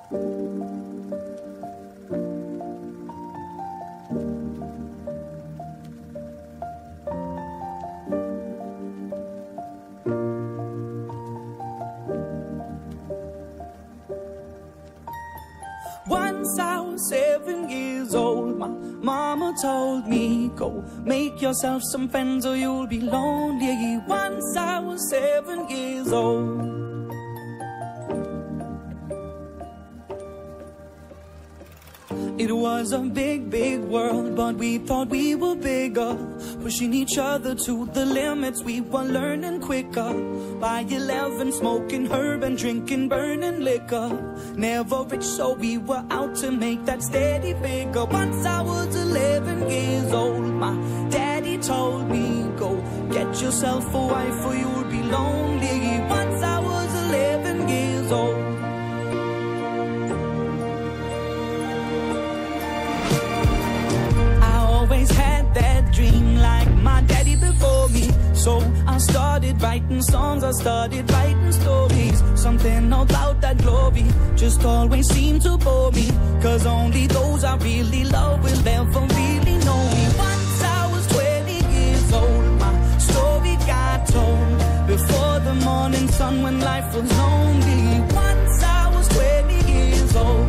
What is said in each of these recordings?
Once I was 7 years old, my mama told me, go make yourself some friends or you'll be lonely. Once I was 7 years old. It was a big, big world, but we thought we were bigger, pushing each other to the limits. We were learning quicker. By 11, smoking herb and drinking burning liquor. Never rich, so we were out to make that steady figure. Once I was 11 years old, my daddy told me, go get yourself a wife or you'll be lonely. Once I was 11 years old. Always had that dream like my daddy before me. So I started writing songs, I started writing stories. Something about that glory just always seemed to bore me, 'cause only those I really love will ever really know me. Once I was 20 years old, my story got told before the morning sun when life was lonely. Once I was 20 years old.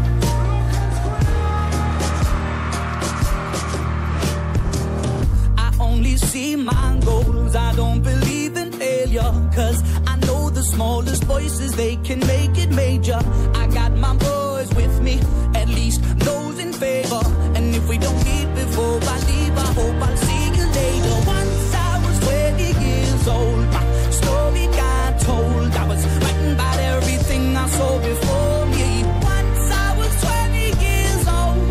See my goals, I don't believe in failure, 'cause I know the smallest voices, they can make it major. I got my boys with me, at least those in favor. And if we don't meet before I leave, I hope I'll see you later. Once I was 20 years old, my story got told. I was writing about everything I saw before me. Once I was 20 years old.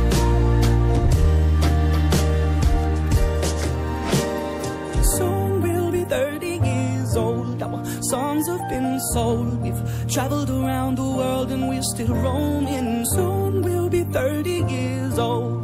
Soon we'll be 30 years old. Our songs have been sold. We've traveled around the world and we're still roaming. Soon we'll be 30 years old.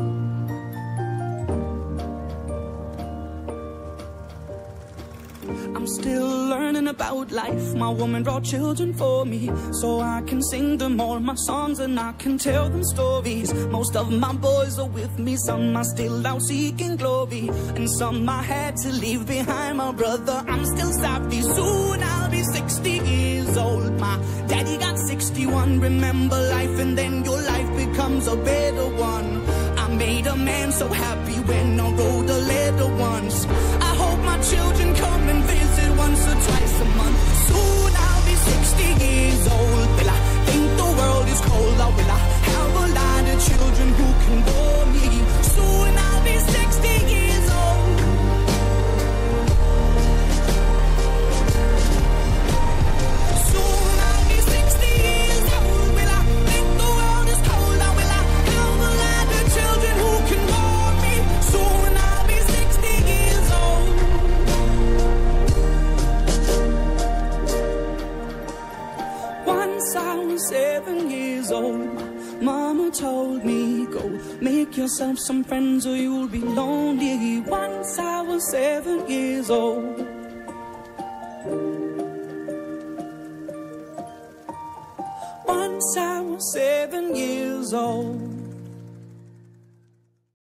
I'm still learning about life. My woman brought children for me, so I can sing them all my songs and I can tell them stories. Most of my boys are with me, some are still out seeking glory, and some I had to leave behind. My brother, I'm still sorry. Soon I'll be 60 years old. My daddy got 61. Remember life and then your life becomes a better one. I made a man so happy when I wrote a letter once. I hope my children come and visit once or twice a month. Soon I'll be 60 years old. Will I think the world is cold, or will I have a lot of children who can bore me? Soon I'll be 60 years old. Soon I'll be 60 years old. Will I think the world is cold, or will I have a lot of children who can bore me? Soon I'll be 60 years old. Once I was 7 years old, my mama told me, go make yourself some friends or you'll be lonely. Once I was 7 years old. Once I was 7 years old.